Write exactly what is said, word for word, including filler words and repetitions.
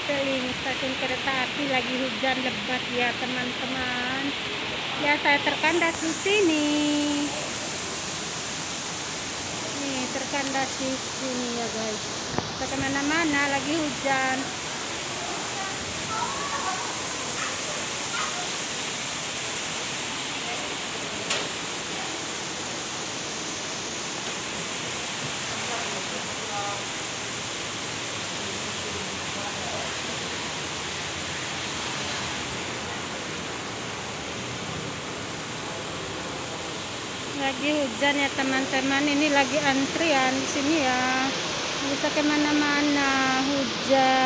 Citylink, stasiun kereta api, lagi hujan lebat ya teman-teman. Ya saya terkandas di sini. Nih terkandas di sini ya guys. Kita kemana-mana lagi hujan. Lagi hujan ya teman-teman, ini lagi antrian di sini ya, bisa kemana-mana hujan.